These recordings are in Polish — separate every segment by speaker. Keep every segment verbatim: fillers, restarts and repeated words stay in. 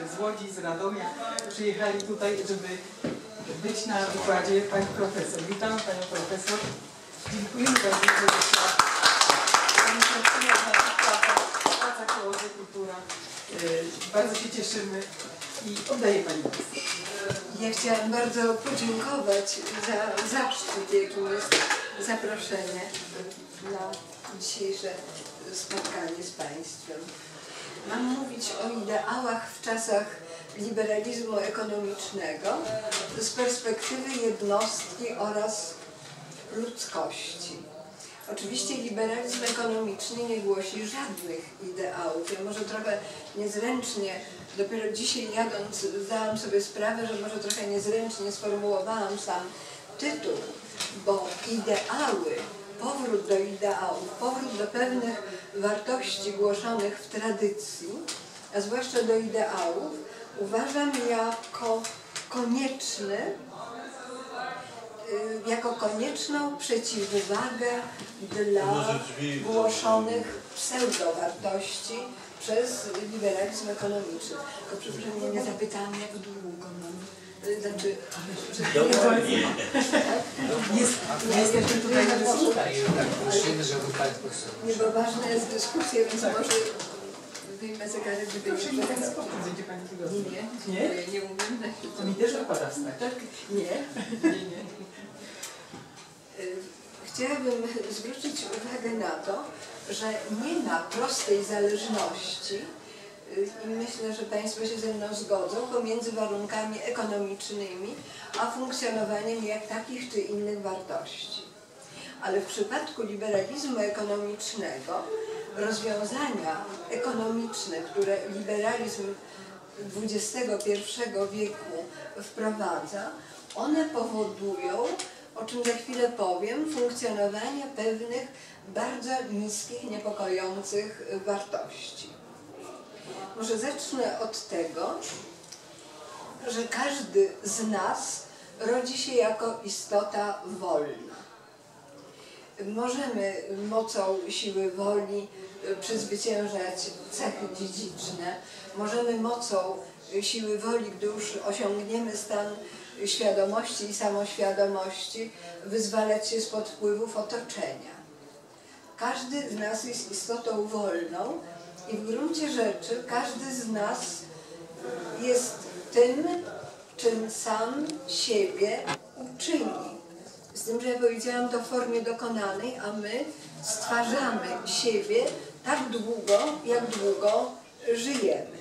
Speaker 1: z Łodzi, z Radomia przyjechali tutaj, żeby być na wykładzie pani profesor. Witam panią profesor. Dziękujemy bardzo, że przyszła. Pani pracuje w naszych pracach, w pracach Kołodzie Kultura. Bardzo się cieszymy i oddaję pani głos.
Speaker 2: Ja chciałam bardzo podziękować za zaszczyt, jakim jest zaproszenie na dzisiejsze spotkanie z Państwem. Mam mówić o ideałach w czasach liberalizmu ekonomicznego z perspektywy jednostki oraz ludzkości. Oczywiście liberalizm ekonomiczny nie głosi żadnych ideałów. Ja może trochę niezręcznie, dopiero dzisiaj jadąc, zdałam sobie sprawę, że może trochę niezręcznie sformułowałam sam tytuł, bo ideały, powrót do ideałów, powrót do pewnych wartości głoszonych w tradycji, a zwłaszcza do ideałów, uważam jako konieczny, jako konieczną przeciwwagę dla głoszonych pseudowartości przez liberalizm ekonomiczny. Tylko przepraszam, mnie nie zapytałam, jak długo mam. Znaczy, że
Speaker 3: Dokładnie.
Speaker 1: Jest, jesteśmy tutaj na dyskusji.
Speaker 3: Prosimy, żeby pani profesor.
Speaker 2: Nie, bo ważna jest dyskusja, więc może wyjmę zegarek, żeby
Speaker 1: Proszę mi teraz powiedzieć, będzie pani tego.
Speaker 2: Nie, nie,
Speaker 1: Nie?
Speaker 2: nie, nie umiem na
Speaker 1: To mi też wypada wstać.
Speaker 2: tak? Nie.
Speaker 1: Nie, nie.
Speaker 2: Chciałabym zwrócić uwagę na to, że nie ma prostej zależności i myślę, że Państwo się ze mną zgodzą, pomiędzy warunkami ekonomicznymi a funkcjonowaniem jak takich czy innych wartości. Ale w przypadku liberalizmu ekonomicznego rozwiązania ekonomiczne, które liberalizm dwudziestego pierwszego wieku wprowadza, one powodują, o czym za chwilę powiem, funkcjonowanie pewnych bardzo niskich, niepokojących wartości. Może zacznę od tego, że każdy z nas rodzi się jako istota wolna. Możemy mocą siły woli przezwyciężać cechy dziedziczne, możemy mocą siły woli, gdy już osiągniemy stan świadomości i samoświadomości, wyzwalać się spod wpływów otoczenia. Każdy z nas jest istotą wolną i w gruncie rzeczy każdy z nas jest tym, czym sam siebie uczyni. Z tym, że ja powiedziałam to w formie dokonanej, a my stwarzamy siebie tak długo, jak długo żyjemy.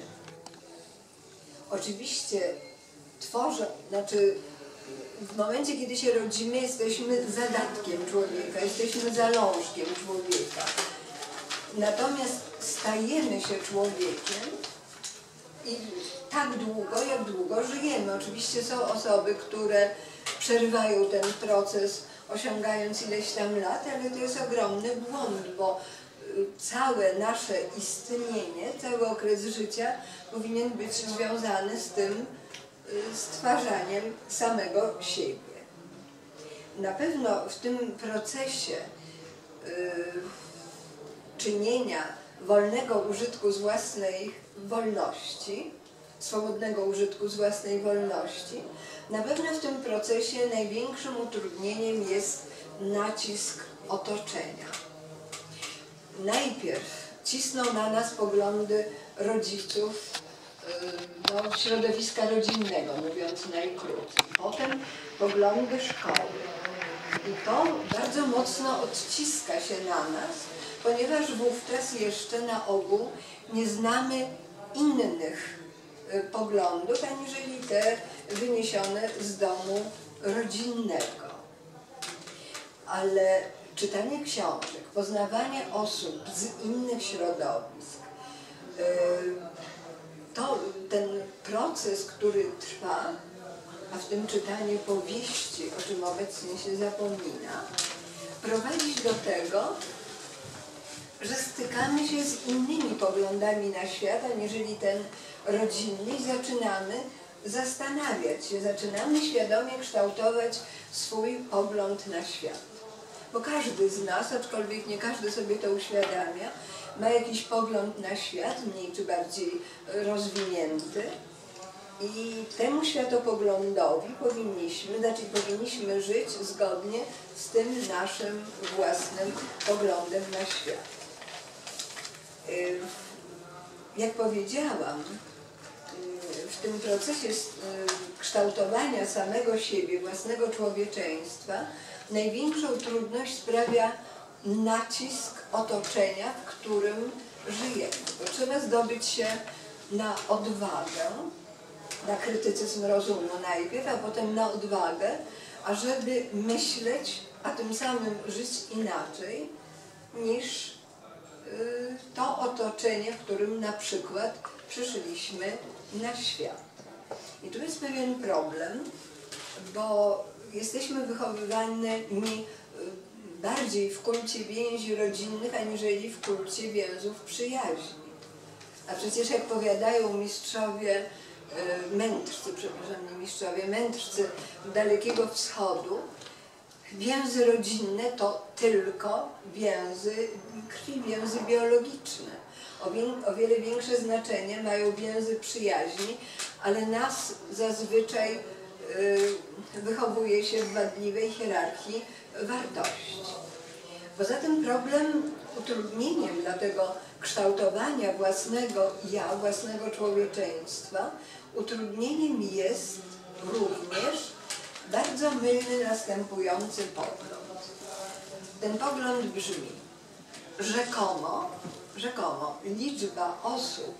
Speaker 2: Oczywiście tworzę, znaczy w momencie, kiedy się rodzimy, jesteśmy zadatkiem człowieka, jesteśmy zalążkiem człowieka. Natomiast stajemy się człowiekiem i tak długo, jak długo żyjemy. Oczywiście są osoby, które przerywają ten proces, osiągając ileś tam lat, ale to jest ogromny błąd, bo całe nasze istnienie, cały okres życia powinien być związany z tym stwarzaniem samego siebie. Na pewno w tym procesie czynienia wolnego użytku z własnej wolności, swobodnego użytku z własnej wolności, na pewno w tym procesie największym utrudnieniem jest nacisk otoczenia. Najpierw cisną na nas poglądy rodziców, no, środowiska rodzinnego, mówiąc najkrócej. Potem poglądy szkoły. I to bardzo mocno odciska się na nas, ponieważ wówczas jeszcze na ogół nie znamy innych poglądów, aniżeli te wyniesione z domu rodzinnego. Ale czytanie książek, poznawanie osób z innych środowisk, to ten proces, który trwa, a w tym czytanie powieści, o czym obecnie się zapomina, prowadzi do tego, że stykamy się z innymi poglądami na świat, aniżeli ten rodzinny i zaczynamy zastanawiać się, zaczynamy świadomie kształtować swój pogląd na świat. Bo każdy z nas, aczkolwiek nie każdy sobie to uświadamia, ma jakiś pogląd na świat, mniej czy bardziej rozwinięty, I temu światopoglądowi powinniśmy, znaczy powinniśmy żyć zgodnie z tym naszym własnym poglądem na świat. Jak powiedziałam, w tym procesie kształtowania samego siebie, własnego człowieczeństwa, największą trudność sprawia nacisk otoczenia, w którym żyjemy. Bo trzeba zdobyć się na odwagę, na krytycyzm rozumu najpierw, a potem na odwagę, ażeby myśleć, a tym samym żyć inaczej niż to otoczenie, w którym na przykład przyszliśmy na świat. I tu jest pewien problem, bo jesteśmy wychowywani bardziej w kulcie więzi rodzinnych, aniżeli w kulcie więzów przyjaźni. A przecież jak powiadają mistrzowie, mędrcy, przepraszam, nie mistrzowie, mędrcy Dalekiego Wschodu, więzy rodzinne to tylko więzy krwi, więzy biologiczne. O, wie, o wiele większe znaczenie mają więzy przyjaźni, ale nas zazwyczaj y, wychowuje się w wadliwej hierarchii wartości. Poza tym problem, utrudnieniem dla tego kształtowania własnego ja, własnego człowieczeństwa, utrudnieniem jest również bardzo mylny następujący pogląd. Ten pogląd brzmi: rzekomo, rzekomo liczba osób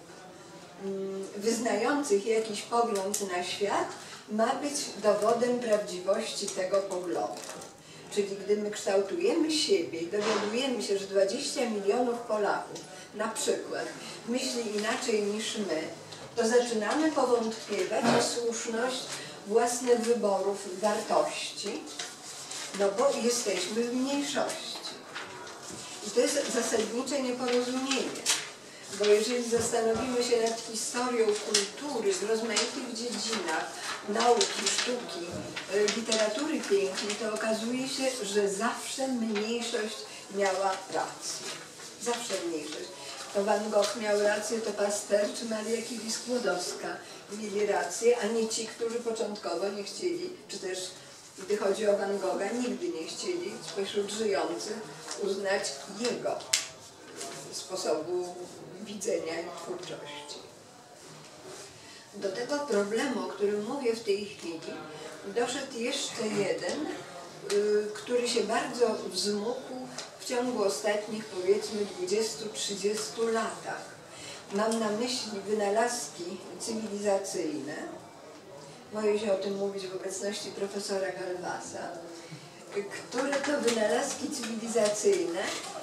Speaker 2: wyznających jakiś pogląd na świat ma być dowodem prawdziwości tego poglądu. Czyli gdy my kształtujemy siebie i dowiadujemy się, że dwadzieścia milionów Polaków na przykład myśli inaczej niż my, to zaczynamy powątpiewać o słuszność własnych wyborów wartości, no bo jesteśmy w mniejszości. I to jest zasadnicze nieporozumienie, bo jeżeli zastanowimy się nad historią kultury w rozmaitych dziedzinach, nauki, sztuki, literatury pięknej, to okazuje się, że zawsze mniejszość miała rację. Zawsze mniejszość. To Van Gogh miał rację, to Pasteur czy Maria Curie-Skłodowska mieli rację, a nie ci, którzy początkowo nie chcieli, czy też gdy chodzi o Van Gogha, nigdy nie chcieli spośród żyjących uznać jego sposobu widzenia i twórczości. Do tego problemu, o którym mówię w tej chwili, doszedł jeszcze jeden, który się bardzo wzmógł w ciągu ostatnich, powiedzmy, dwudziestu trzydziestu latach. Mam na myśli wynalazki cywilizacyjne. Boję się o tym mówić w obecności profesora Galvasa, które to wynalazki cywilizacyjne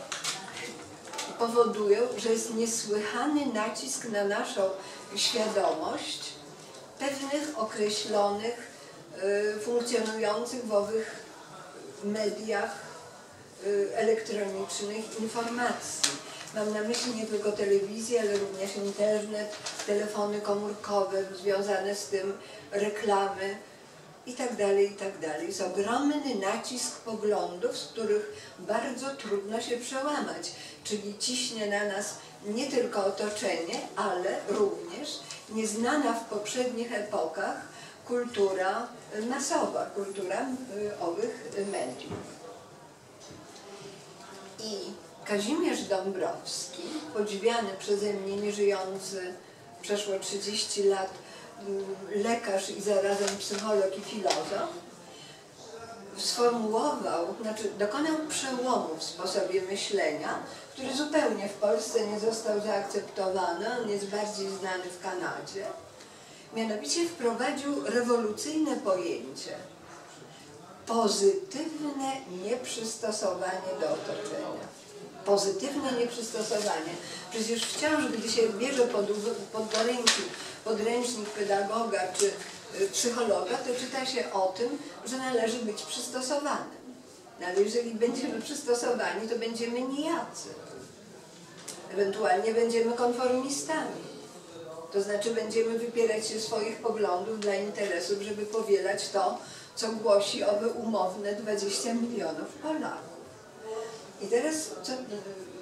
Speaker 2: powodują, że jest niesłychany nacisk na naszą świadomość pewnych określonych, y, funkcjonujących w owych mediach y, elektronicznych informacji. Mam na myśli nie tylko telewizję, ale również internet, telefony komórkowe, związane z tym reklamy itd., itd. Jest ogromny nacisk poglądów, z których bardzo trudno się przełamać, czyli ciśnie na nas nie tylko otoczenie, ale również nieznana w poprzednich epokach kultura masowa, kultura owych mediów. I Kazimierz Dąbrowski, podziwiany przeze mnie nieżyjący przeszło trzydzieści lat lekarz i zarazem psycholog i filozof, sformułował, znaczy dokonał przełomu w sposobie myślenia, który zupełnie w Polsce nie został zaakceptowany, on jest bardziej znany w Kanadzie. Mianowicie wprowadził rewolucyjne pojęcie: pozytywne nieprzystosowanie do otoczenia. Pozytywne nieprzystosowanie. Przecież wciąż, gdy się bierze pod, pod do ręki podręcznik pedagoga czy psychologa, to czyta się o tym, że należy być przystosowanym. No ale jeżeli będziemy przystosowani, to będziemy nijacy. Ewentualnie będziemy konformistami. To znaczy będziemy wypierać się swoich poglądów dla interesów, żeby powielać to, co głosi owe umowne dwadzieścia milionów Polaków. I teraz co,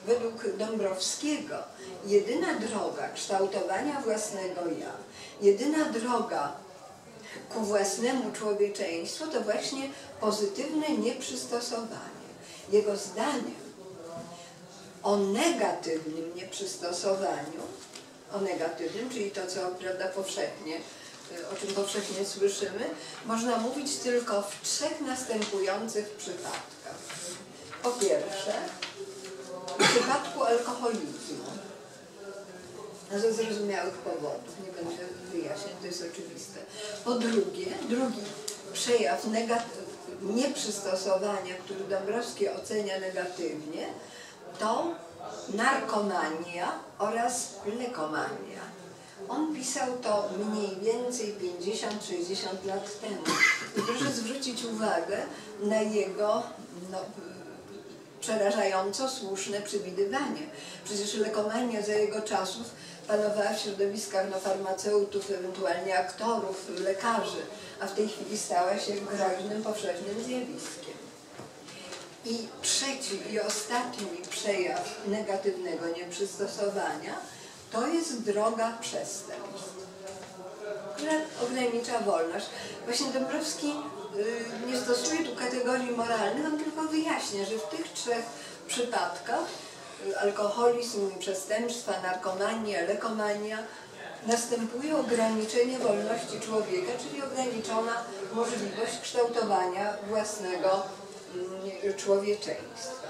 Speaker 2: według Dąbrowskiego jedyna droga kształtowania własnego ja, jedyna droga ku własnemu człowieczeństwu to właśnie pozytywne nieprzystosowanie. Jego zdaniem o negatywnym nieprzystosowaniu, o negatywnym, czyli to, co prawda powszechnie, o czym powszechnie słyszymy, można mówić tylko w trzech następujących przypadkach. Po pierwsze, w przypadku alkoholizmu, ze zrozumiałych powodów, nie będę wyjaśniać, to jest oczywiste. Po drugie, drugi przejaw nieprzystosowania, który Dąbrowski ocenia negatywnie, to narkomania oraz lekomania. On pisał to mniej więcej pięćdziesiąt sześćdziesiąt lat temu. I proszę zwrócić uwagę na jego no, przerażająco słuszne przewidywanie. Przecież lekomania za jego czasów panowała w środowiskach no, farmaceutów, ewentualnie aktorów, lekarzy, a w tej chwili stała się groźnym, powszechnym zjawiskiem. I trzeci i ostatni przejaw negatywnego nieprzystosowania to jest droga przestępstw, która ogranicza wolność. Właśnie Dąbrowski y, nie stosuje tu kategorii moralnych, on tylko wyjaśnia, że w tych trzech przypadkach y, alkoholizm, przestępstwa, narkomania, lekomania następuje ograniczenie wolności człowieka, czyli ograniczona możliwość kształtowania własnego y, człowieczeństwa.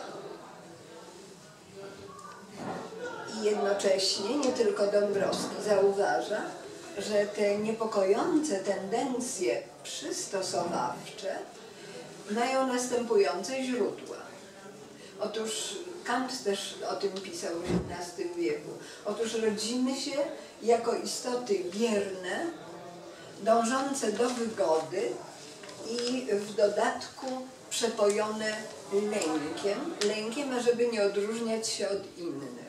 Speaker 2: I jednocześnie nie tylko Dąbrowski zauważa, że te niepokojące tendencje przystosowawcze mają następujące źródła. Otóż Kant też o tym pisał w osiemnastym wieku. Otóż rodzimy się jako istoty bierne, dążące do wygody i w dodatku przepojone lękiem, lękiem, ażeby nie odróżniać się od innych.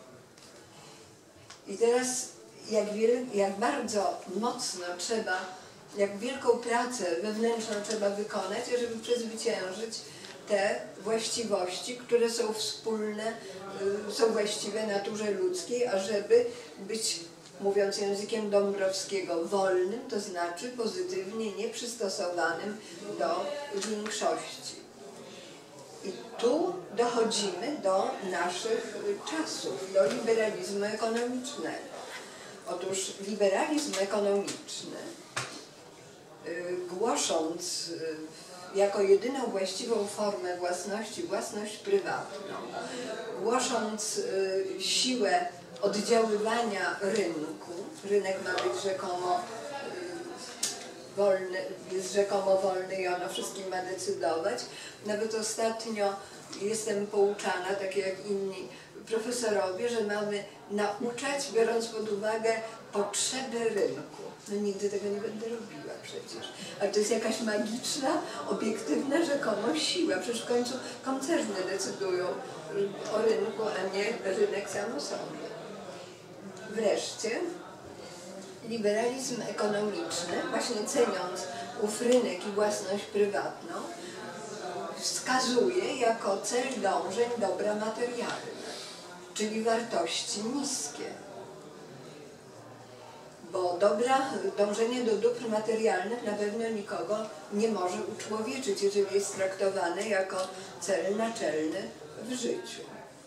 Speaker 2: I teraz jak, wiel, jak bardzo mocno trzeba, jak wielką pracę wewnętrzną trzeba wykonać, żeby przezwyciężyć te właściwości, które są wspólne, są właściwe naturze ludzkiej, ażeby być, mówiąc językiem Dąbrowskiego, wolnym, to znaczy pozytywnie nieprzystosowanym do większości. I tu dochodzimy do naszych czasów, do liberalizmu ekonomicznego. Otóż liberalizm ekonomiczny, głosząc jako jedyną właściwą formę własności własność prywatną, głosząc siłę oddziaływania rynku, rynek ma być rzekomo wolny, jest rzekomo wolny i ono wszystkim ma decydować. Nawet ostatnio jestem pouczana, tak jak inni profesorowie, że mamy nauczać, biorąc pod uwagę potrzeby rynku. No nigdy tego nie będę robiła przecież. Ale to jest jakaś magiczna, obiektywna rzekomo siła. Przecież w końcu koncerny decydują o rynku, a nie rynek sam o sobie. Wreszcie liberalizm ekonomiczny, właśnie ceniąc ów rynek i własność prywatną, wskazuje jako cel dążeń dobra materialne, czyli wartości niskie. Bo dobra, dążenie do dóbr materialnych na pewno nikogo nie może uczłowieczyć, jeżeli jest traktowane jako cel naczelny w życiu.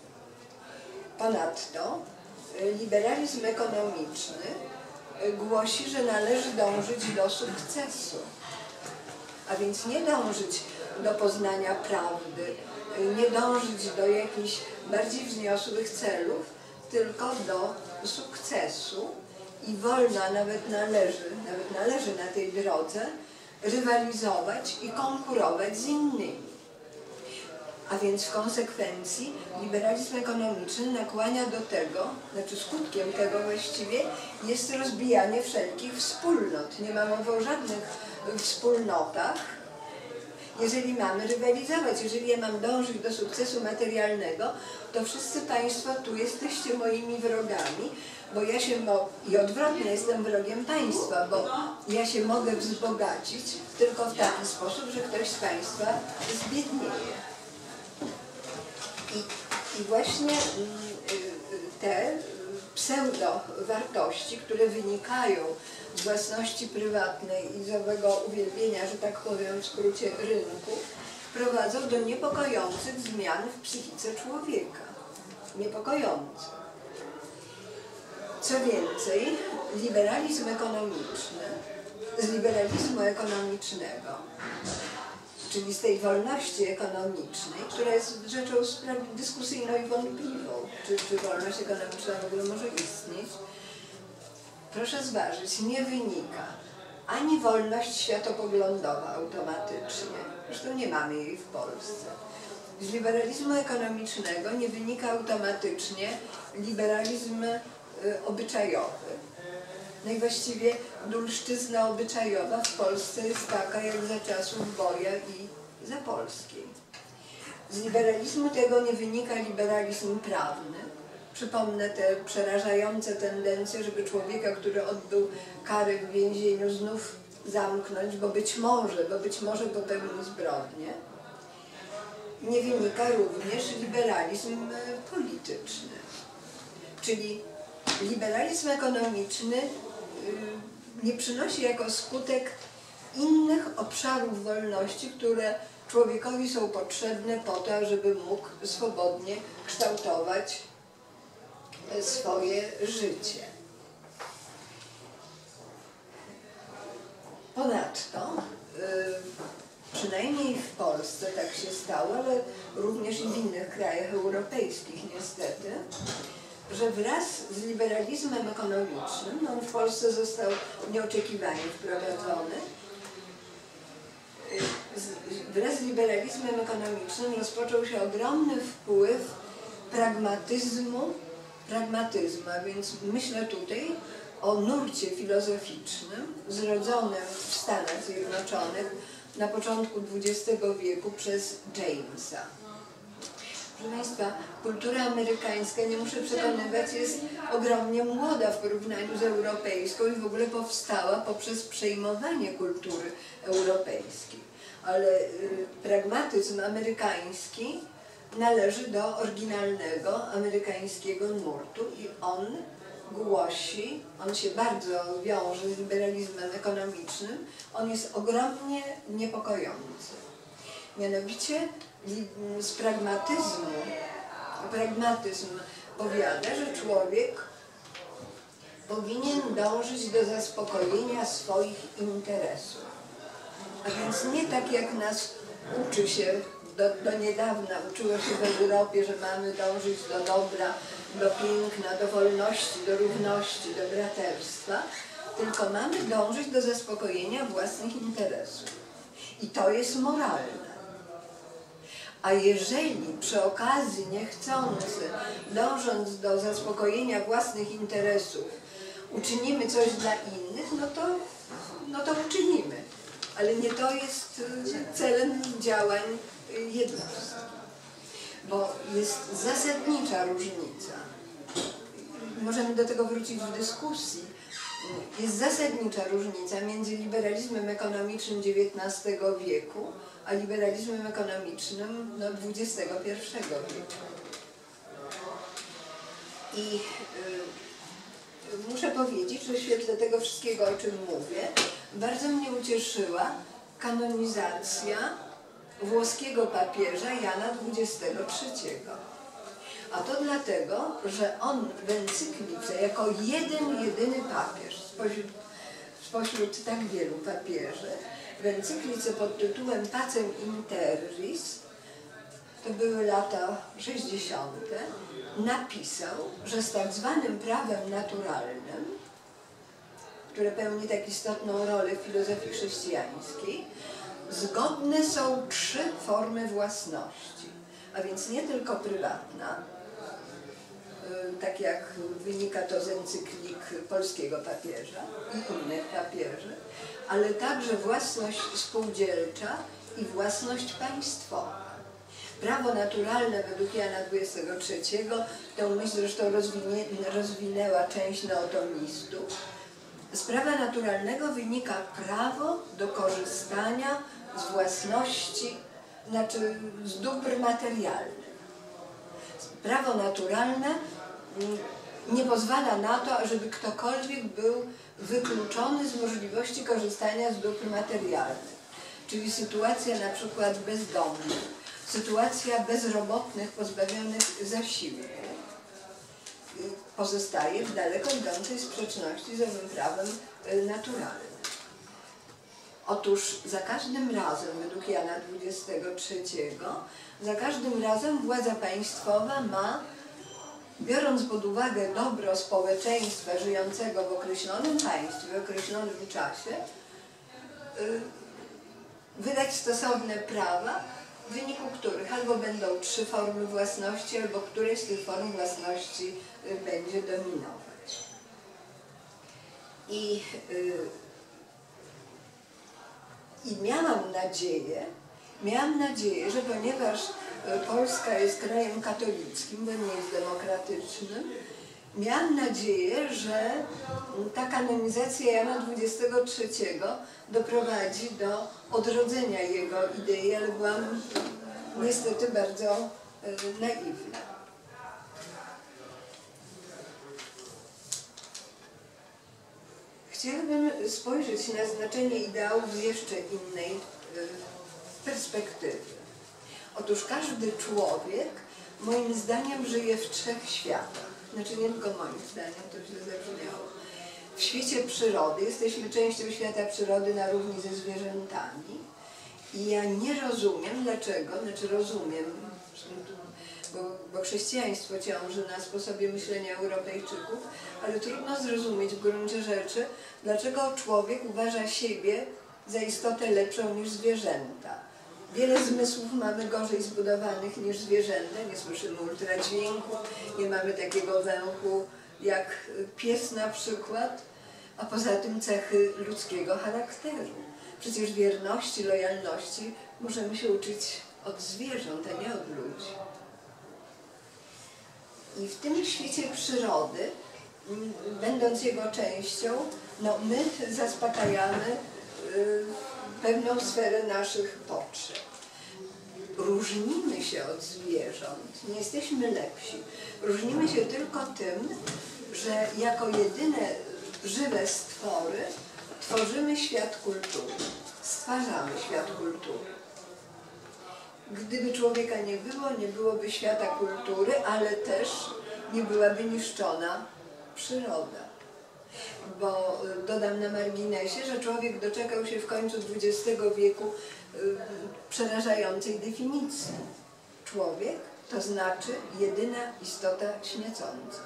Speaker 2: Ponadto liberalizm ekonomiczny głosi, że należy dążyć do sukcesu, a więc nie dążyć do poznania prawdy, nie dążyć do jakichś bardziej wzniosłych celów, tylko do sukcesu i wolno, a nawet należy, nawet należy na tej drodze rywalizować i konkurować z innymi. A więc w konsekwencji liberalizm ekonomiczny nakłania do tego, znaczy skutkiem tego właściwie jest rozbijanie wszelkich wspólnot. Nie ma mowy o żadnych wspólnotach, jeżeli mamy rywalizować. Jeżeli ja mam dążyć do sukcesu materialnego, to wszyscy Państwo tu jesteście moimi wrogami, bo ja się mo i odwrotnie jestem wrogiem Państwa, bo ja się mogę wzbogacić tylko w taki sposób, że ktoś z Państwa zbiednieje. I I właśnie te pseudo-wartości, które wynikają z własności prywatnej i z owego uwielbienia, że tak powiem w skrócie, rynku, prowadzą do niepokojących zmian w psychice człowieka. Niepokojące. Co więcej, liberalizm ekonomiczny, z liberalizmu ekonomicznego, czyli z tej wolności ekonomicznej, która jest rzeczą dyskusyjną i wątpliwą, czy, czy wolność ekonomiczna w ogóle może istnieć, proszę zważyć, nie wynika ani wolność światopoglądowa automatycznie, zresztą nie mamy jej w Polsce. Z liberalizmu ekonomicznego nie wynika automatycznie liberalizm y, obyczajowy. No i właściwie dulszczyzna obyczajowa w Polsce jest taka jak za czasów Boja i Zapolskiej. Z liberalizmu tego nie wynika liberalizm prawny. Przypomnę te przerażające tendencje, żeby człowieka, który odbył karę w więzieniu, znów zamknąć, bo być może, bo być może popełnił zbrodnię. Nie wynika również liberalizm polityczny, czyli liberalizm ekonomiczny nie przynosi jako skutek innych obszarów wolności, które człowiekowi są potrzebne po to, żeby mógł swobodnie kształtować swoje życie. Ponadto, przynajmniej w Polsce tak się stało, ale również i w innych krajach europejskich niestety, że wraz z liberalizmem ekonomicznym, no on w Polsce został nieoczekiwanie wprowadzony, wraz z liberalizmem ekonomicznym rozpoczął się ogromny wpływ pragmatyzmu, pragmatyzmu, a więc myślę tutaj o nurcie filozoficznym zrodzonym w Stanach Zjednoczonych na początku dwudziestego wieku przez Jamesa. Proszę Państwa, kultura amerykańska, nie muszę przekonywać, jest ogromnie młoda w porównaniu z europejską i w ogóle powstała poprzez przejmowanie kultury europejskiej. Ale y, pragmatyzm amerykański należy do oryginalnego amerykańskiego nurtu i on głosi, on się bardzo wiąże z liberalizmem ekonomicznym, on jest ogromnie niepokojący. Mianowicie z pragmatyzmu, pragmatyzm powiada, że człowiek powinien dążyć do zaspokojenia swoich interesów. A więc nie tak jak nas uczy się, do, do niedawna uczyło się w Europie, że mamy dążyć do dobra, do piękna, do wolności, do równości, do braterstwa, tylko mamy dążyć do zaspokojenia własnych interesów. I to jest moralne. A jeżeli przy okazji niechcący, dążąc do zaspokojenia własnych interesów, uczynimy coś dla innych, no to, no to uczynimy. Ale nie to jest celem działań jednostki. Bo jest zasadnicza różnica. Możemy do tego wrócić w dyskusji. Jest zasadnicza różnica między liberalizmem ekonomicznym dziewiętnastego wieku a liberalizmem ekonomicznym no, dwudziestego pierwszego wieku. I y, muszę powiedzieć, że w świetle tego wszystkiego, o czym mówię, bardzo mnie ucieszyła kanonizacja włoskiego papieża Jana dwudziestego trzeciego. A to dlatego, że on w encyklice jako jeden, jedyny papież spośród, spośród tak wielu papieży, w encyklice pod tytułem Pacem in Terris, to były lata sześćdziesiąte, napisał, że z tak zwanym prawem naturalnym, które pełni tak istotną rolę w filozofii chrześcijańskiej, zgodne są trzy formy własności, a więc nie tylko prywatna, tak jak wynika to z encyklik polskiego papieża i innych papieży, ale także własność spółdzielcza i własność państwowa. Prawo naturalne według Jana dwudziestego trzeciego, tę myśl zresztą rozwinie, rozwinęła część neotomistów. Z prawa naturalnego wynika prawo do korzystania z własności, znaczy z dóbr materialnych. prawo naturalne nie pozwala na to, ażeby ktokolwiek był wykluczony z możliwości korzystania z dóbr materialnych. Czyli sytuacja na przykład bezdomnych, sytuacja bezrobotnych pozbawionych zasiłku pozostaje w daleko idącej sprzeczności z owym prawem naturalnym. Otóż za każdym razem, według Jana dwudziestego trzeciego, za każdym razem władza państwowa ma, biorąc pod uwagę dobro społeczeństwa żyjącego w określonym państwie, w określonym czasie, wydać stosowne prawa, w wyniku których albo będą trzy formy własności, albo któreś z tych form własności będzie dominować. I, i miałam nadzieję, miałam nadzieję, że ponieważ Polska jest krajem katolickim, bo nie jest demokratycznym, miałam nadzieję, że ta kanonizacja Jana dwudziestego trzeciego doprowadzi do odrodzenia jego idei, ale byłam niestety bardzo naiwna. Chciałabym spojrzeć na znaczenie ideałów z jeszcze innej perspektywy. Otóż każdy człowiek, moim zdaniem, żyje w trzech światach. Znaczy nie tylko moim zdaniem, to źle zabrzmiało. W świecie przyrody, jesteśmy częścią świata przyrody na równi ze zwierzętami i ja nie rozumiem, dlaczego, znaczy rozumiem, bo, bo chrześcijaństwo ciąży na sposobie myślenia Europejczyków, ale trudno zrozumieć w gruncie rzeczy, dlaczego człowiek uważa siebie za istotę lepszą niż zwierzęta. Wiele zmysłów mamy gorzej zbudowanych niż zwierzęta, nie słyszymy ultradźwięku, nie mamy takiego węchu jak pies na przykład, a poza tym cechy ludzkiego charakteru. Przecież wierności, lojalności możemy się uczyć od zwierząt, a nie od ludzi. I w tym świecie przyrody, będąc jego częścią, no my zaspokajamy y, pewną sferę naszych potrzeb. Różnimy się od zwierząt, nie jesteśmy lepsi. Różnimy się tylko tym, że jako jedyne żywe stwory tworzymy świat kultury, stwarzamy świat kultury. Gdyby człowieka nie było, nie byłoby świata kultury, ale też nie byłaby niszczona przyroda. Bo dodam na marginesie, że człowiek doczekał się w końcu dwudziestego wieku y, przerażającej definicji. Człowiek to znaczy jedyna istota śniecąca.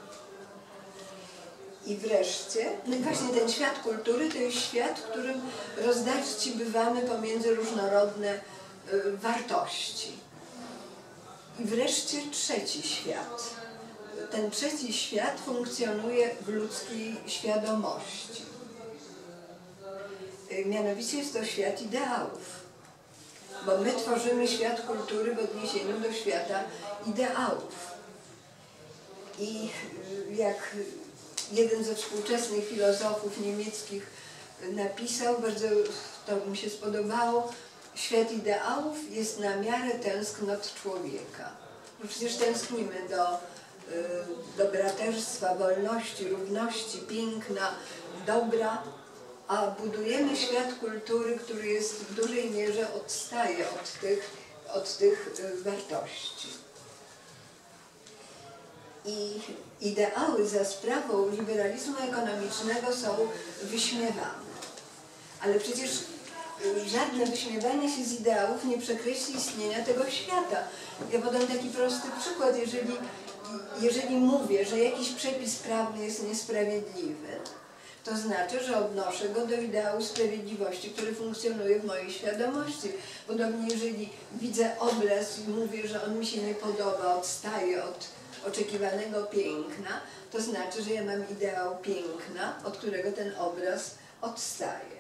Speaker 2: I wreszcie, no i właśnie ten świat kultury to jest świat, w którym rozdarci bywamy pomiędzy różnorodne y, wartości. I wreszcie trzeci świat. Ten trzeci świat funkcjonuje w ludzkiej świadomości. Mianowicie jest to świat ideałów. Bo my tworzymy świat kultury w odniesieniu do świata ideałów. I jak jeden ze współczesnych filozofów niemieckich napisał, bardzo to mi się spodobało, świat ideałów jest na miarę tęsknot człowieka. No przecież tęsknimy do do braterstwa, wolności, równości, piękna, dobra, a budujemy świat kultury, który jest w dużej mierze odstaje od tych, od tych wartości. I ideały za sprawą liberalizmu ekonomicznego są wyśmiewane. Ale przecież żadne wyśmiewanie się z ideałów nie przekreśli istnienia tego świata. Ja podam taki prosty przykład. Jeżeli Jeżeli mówię, że jakiś przepis prawny jest niesprawiedliwy, to znaczy, że odnoszę go do ideału sprawiedliwości, który funkcjonuje w mojej świadomości. Podobnie jeżeli widzę obraz i mówię, że on mi się nie podoba, odstaje od oczekiwanego piękna, to znaczy, że ja mam ideał piękna, od którego ten obraz odstaje.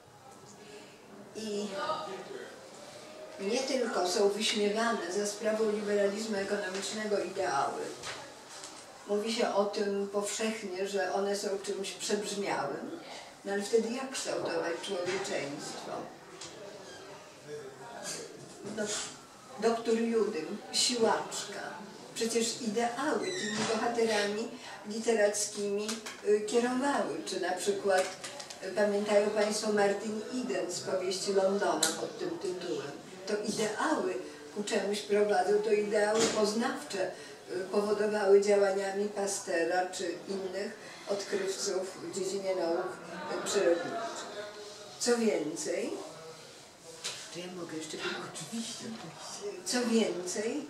Speaker 2: I nie tylko są wyśmiewane za sprawą liberalizmu ekonomicznego ideały. Mówi się o tym powszechnie, że one są czymś przebrzmiałym, no ale wtedy jak kształtować człowieczeństwo? No, doktor Judym, siłaczka, Przecież ideały tymi bohaterami literackimi kierowały. Czy na przykład pamiętają Państwo Martin Eden z powieści Londona pod tym tytułem. To ideały ku czemuś prowadzą, to ideały poznawcze powodowały działaniami Pastera czy innych odkrywców w dziedzinie nauk przyrodniczych. Co więcej, czy ja mogę jeszcze powiedzieć? Oczywiście. Co więcej,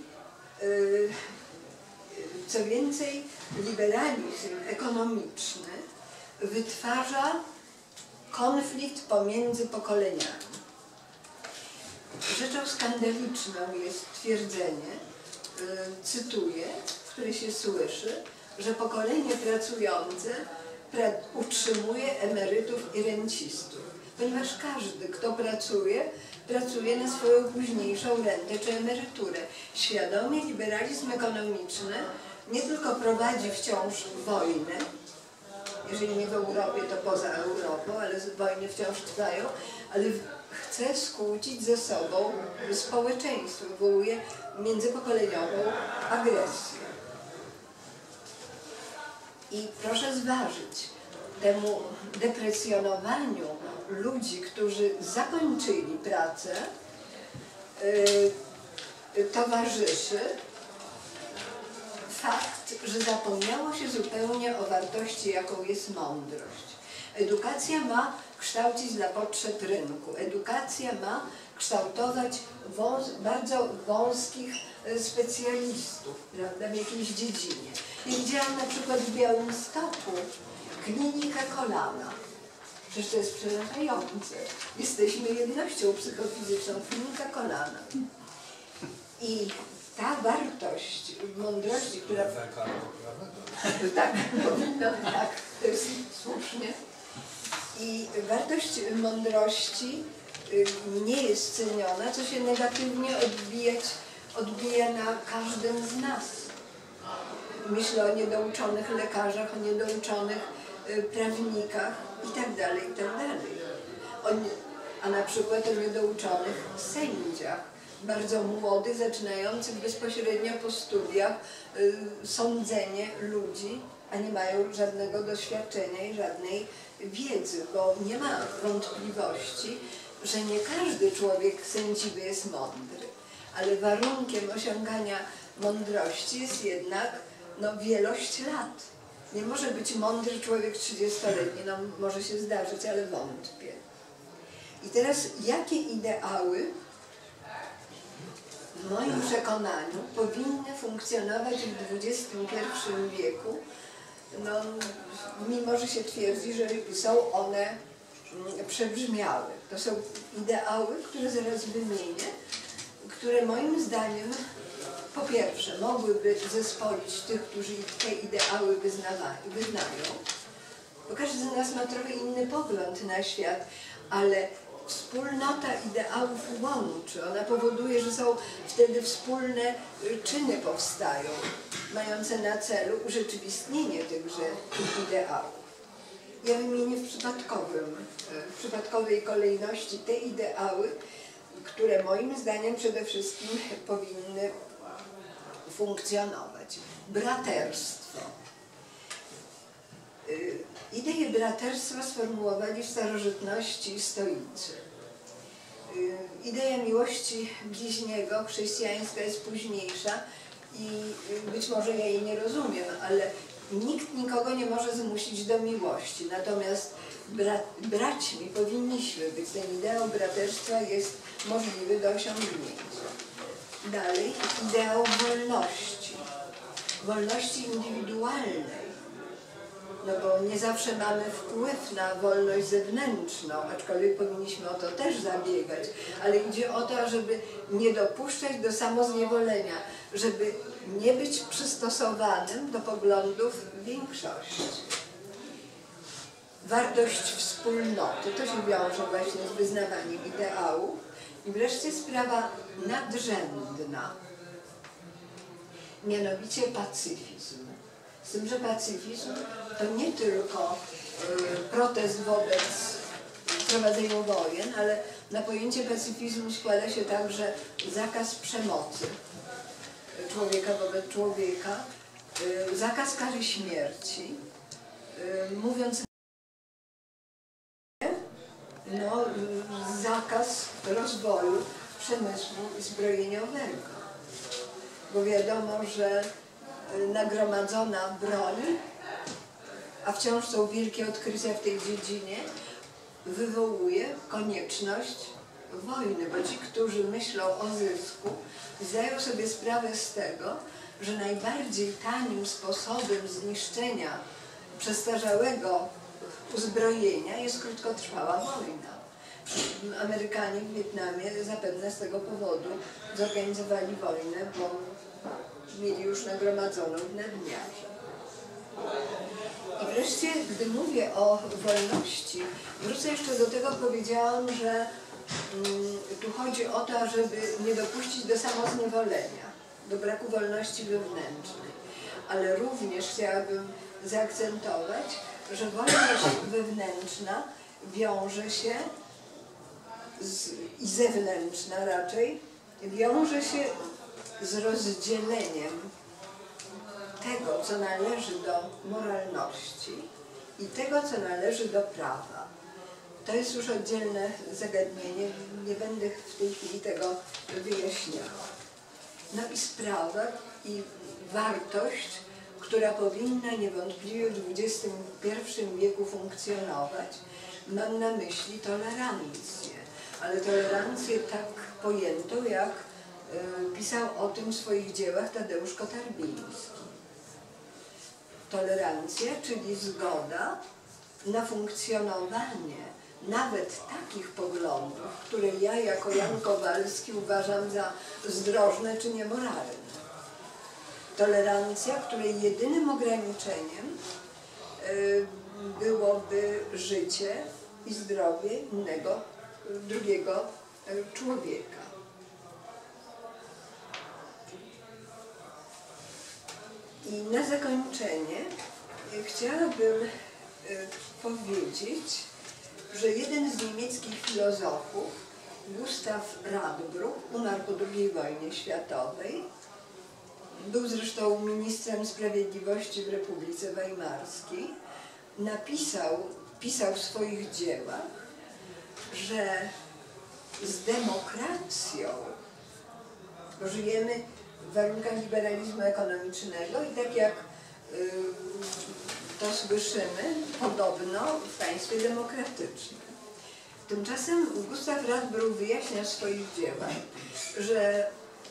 Speaker 2: co więcej, liberalizm ekonomiczny wytwarza konflikt pomiędzy pokoleniami. Rzeczą skandaliczną jest twierdzenie, cytuję, w której się słyszy, że pokolenie pracujące utrzymuje emerytów i rencistów, ponieważ każdy, kto pracuje, pracuje na swoją późniejszą rentę czy emeryturę. Świadomie liberalizm ekonomiczny nie tylko prowadzi wciąż wojnę, jeżeli nie w Europie, to poza Europą, ale wojny wciąż trwają, ale chce skłócić ze sobą społeczeństwo, wywołuje międzypokoleniową agresję. I proszę zważyć, temu deprecjonowaniu ludzi, którzy zakończyli pracę, yy, towarzyszy fakt, że zapomniało się zupełnie o wartości, jaką jest mądrość. Edukacja ma kształcić dla potrzeb rynku. Edukacja ma kształtować wąs bardzo wąskich specjalistów, prawda, w jakiejś dziedzinie. Ja widziałam na przykład w Białymstoku klinikę kolana. Przecież to jest przerażające. Jesteśmy jednością psychofizyczną, klinika kolana. I ta wartość mądrości, która... Tak, powinno, tak, to jest słusznie. I wartość mądrości nie jest ceniona, co się negatywnie odbijać, odbija na każdym z nas. Myślę o niedouczonych lekarzach, o niedouczonych prawnikach itd., itd. A na przykład o niedouczonych sędziach, bardzo młodych, zaczynających bezpośrednio po studiach y, sądzenie ludzi, a nie mają żadnego doświadczenia i żadnej wiedzy, bo nie ma wątpliwości, że nie każdy człowiek sędziwy jest mądry, ale warunkiem osiągania mądrości jest jednak no, wielość lat. Nie może być mądry człowiek trzydziestoletni, no może się zdarzyć, ale wątpię. I teraz jakie ideały w moim przekonaniu powinny funkcjonować w dwudziestym pierwszym wieku, no, mimo że się twierdzi, że są one przebrzmiałe. To są ideały, które zaraz wymienię, które moim zdaniem po pierwsze mogłyby zespolić tych, którzy te ideały wyznają, bo każdy z nas ma trochę inny pogląd na świat, ale wspólnota ideałów łączy. Ona powoduje, że są wtedy wspólne czyny powstają, mające na celu urzeczywistnienie tychże ideałów. Ja wymienię w przypadkowym, w przypadkowej kolejności te ideały, które moim zdaniem przede wszystkim powinny funkcjonować. Braterstwo. Ideę braterstwa sformułowali w starożytności stoicy. Idea miłości bliźniego chrześcijańska jest późniejsza i być może ja jej nie rozumiem, ale nikt nikogo nie może zmusić do miłości. Natomiast bra braćmi powinniśmy być. Ten ideał braterstwa jest możliwy do osiągnięcia. Dalej, ideał wolności. Wolności indywidualnej. No bo nie zawsze mamy wpływ na wolność zewnętrzną, aczkolwiek powinniśmy o to też zabiegać, ale idzie o to, żeby nie dopuszczać do samozniewolenia, żeby nie być przystosowanym do poglądów większości. Wartość wspólnoty, to się wiąże właśnie z wyznawaniem ideałów. I wreszcie sprawa nadrzędna, mianowicie pacyfizm. Z tym, że pacyfizm to nie tylko y, protest wobec prowadzenia wojen, ale na pojęcie pacyfizmu składa się także zakaz przemocy. człowieka wobec człowieka, zakaz kary śmierci, mówiąc no, zakaz rozwoju przemysłu zbrojeniowego, bo wiadomo, że nagromadzona broń, a wciąż są wielkie odkrycia w tej dziedzinie, wywołuje konieczność wojny, bo ci, którzy myślą o zysku, zdają sobie sprawę z tego, że najbardziej tanim sposobem zniszczenia przestarzałego uzbrojenia jest krótkotrwała wojna. Amerykanie w Wietnamie zapewne z tego powodu zorganizowali wojnę, bo mieli już nagromadzoną w nadmiarze. I wreszcie, gdy mówię o wolności, wrócę jeszcze do tego, powiedziałam, że mm, tu chodzi o to, żeby nie dopuścić do samozniewolenia, do braku wolności wewnętrznej, ale również chciałabym zaakcentować, że wolność wewnętrzna wiąże się z, i zewnętrzna raczej, wiąże się z rozdzieleniem tego, co należy do moralności i tego, co należy do prawa. To jest już oddzielne zagadnienie, nie będę w tej chwili tego wyjaśniała. No i sprawa i wartość, która powinna niewątpliwie w dwudziestym pierwszym wieku funkcjonować, mam na myśli tolerancję, ale tolerancję tak pojętą, jak y, pisał o tym w swoich dziełach Tadeusz Kotarbiński. Tolerancja, czyli zgoda na funkcjonowanie nawet takich poglądów, które ja jako Jan Kowalski uważam za zdrożne czy niemoralne. Tolerancja, której jedynym ograniczeniem y, byłoby życie i zdrowie innego, drugiego człowieka. I na zakończenie chciałabym powiedzieć, że jeden z niemieckich filozofów, Gustav Radbruch, umarł po drugiej wojnie światowej. Był zresztą ministrem sprawiedliwości w Republice Weimarskiej. Napisał, pisał w swoich dziełach, że z demokracją żyjemy w warunkach liberalizmu ekonomicznego i tak jak y, to słyszymy, podobno w państwie demokratycznym. Tymczasem Gustav Radbruch wyjaśnia w swoich dziełach, że,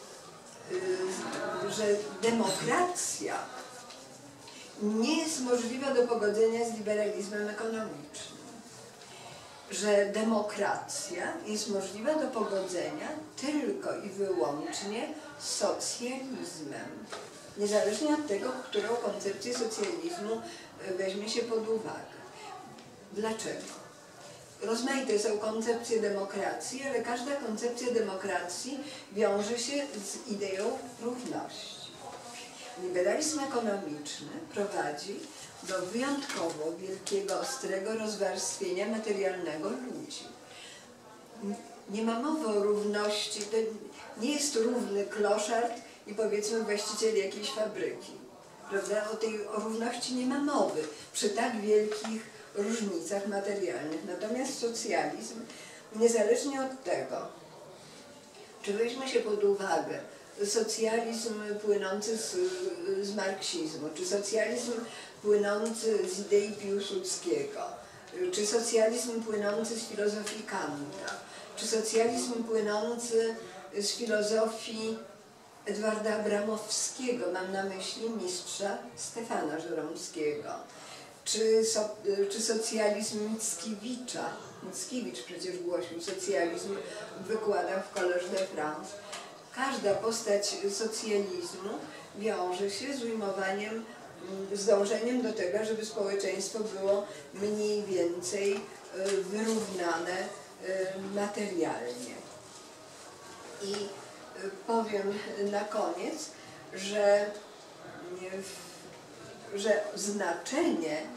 Speaker 2: y, że demokracja nie jest możliwa do pogodzenia z liberalizmem ekonomicznym. Że demokracja jest możliwa do pogodzenia tylko i wyłącznie z socjalizmem. Niezależnie od tego, którą koncepcję socjalizmu weźmie się pod uwagę. Dlaczego? Rozmaite są koncepcje demokracji, ale każda koncepcja demokracji wiąże się z ideą równości. Liberalizm ekonomiczny prowadzi do wyjątkowo wielkiego, ostrego rozwarstwienia materialnego ludzi. Nie ma mowy o równości, to nie jest równy kloszard i powiedzmy właściciel jakiejś fabryki. Prawda? O tej o równości nie ma mowy przy tak wielkich różnicach materialnych. Natomiast socjalizm, niezależnie od tego, czy weźmie się pod uwagę socjalizm płynący z, z marksizmu, czy socjalizm płynący z idei Piłsudskiego, czy socjalizm płynący z filozofii Kanta, czy socjalizm płynący z filozofii Edwarda Abramowskiego, mam na myśli mistrza Stefana Żeromskiego, czy, so, czy socjalizm Mickiewicza. Mickiewicz przecież głosił socjalizm w wykładach w Collège de France. Każda postać socjalizmu wiąże się z ujmowaniem, z dążeniem do tego, żeby społeczeństwo było mniej więcej wyrównane materialnie. I powiem na koniec, że, że znaczenie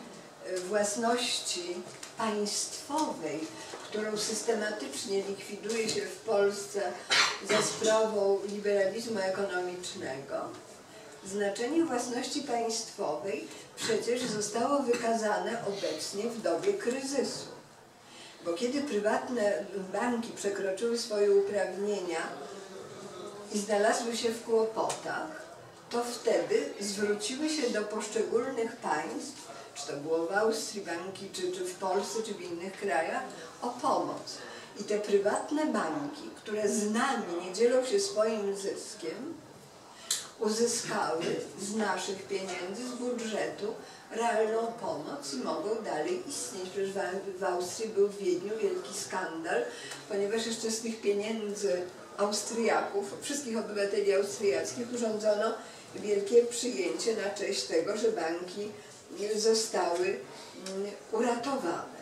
Speaker 2: własności państwowej, którą systematycznie likwiduje się w Polsce za sprawą liberalizmu ekonomicznego, znaczenie własności państwowej przecież zostało wykazane obecnie w dobie kryzysu. Bo kiedy prywatne banki przekroczyły swoje uprawnienia i znalazły się w kłopotach, to wtedy zwróciły się do poszczególnych państw, czy to było w Austrii banki, czy, czy w Polsce, czy w innych krajach, o pomoc. I te prywatne banki, które z nami nie dzielą się swoim zyskiem, uzyskały z naszych pieniędzy, z budżetu realną pomoc i mogą dalej istnieć. Przecież w, w Austrii był w Wiedniu wielki skandal, ponieważ jeszcze z tych pieniędzy Austriaków, wszystkich obywateli austriackich urządzono wielkie przyjęcie na cześć tego, że banki zostały uratowane.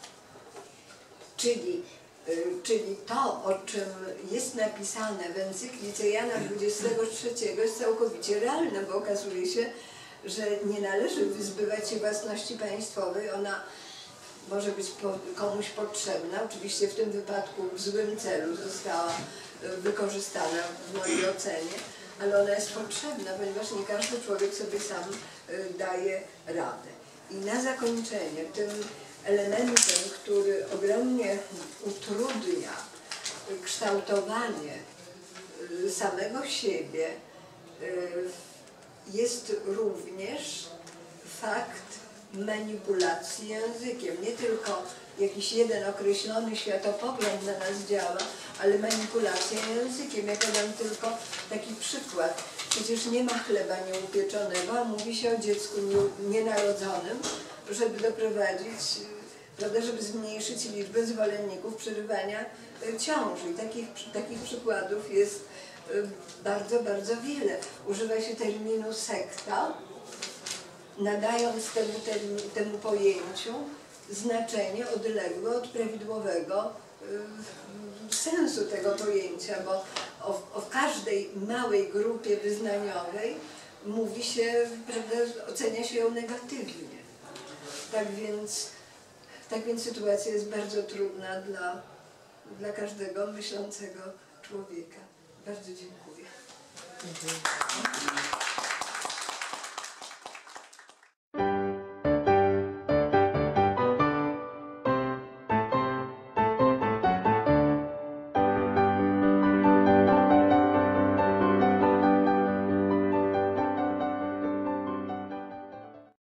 Speaker 2: Czyli, czyli to, o czym jest napisane w encyklice Jana dwudziestego trzeciego, jest całkowicie realne, bo okazuje się, że nie należy wyzbywać się własności państwowej. Ona może być komuś potrzebna. Oczywiście w tym wypadku w złym celu została wykorzystana w mojej ocenie, ale ona jest potrzebna, ponieważ nie każdy człowiek sobie sam daje radę. I na zakończenie tym elementem, który ogromnie utrudnia kształtowanie samego siebie, jest również fakt manipulacji językiem. Nie tylko jakiś jeden określony światopogląd na nas działa, ale manipulacja językiem. Ja podam tylko taki przykład. Przecież nie ma chleba nieupieczonego, a mówi się o dziecku nienarodzonym, żeby doprowadzić, prawda, żeby zmniejszyć liczbę zwolenników przerywania ciąży. I takich, takich przykładów jest bardzo, bardzo wiele. Używa się terminu sekta, nadając temu, temu, temu pojęciu znaczenie odległe od prawidłowego y, sensu tego pojęcia, bo o, o każdej małej grupie wyznaniowej mówi się, prawda, ocenia się ją negatywnie. Tak więc, tak więc sytuacja jest bardzo trudna dla, dla każdego myślącego człowieka. Bardzo dziękuję.
Speaker 1: Dziękuję.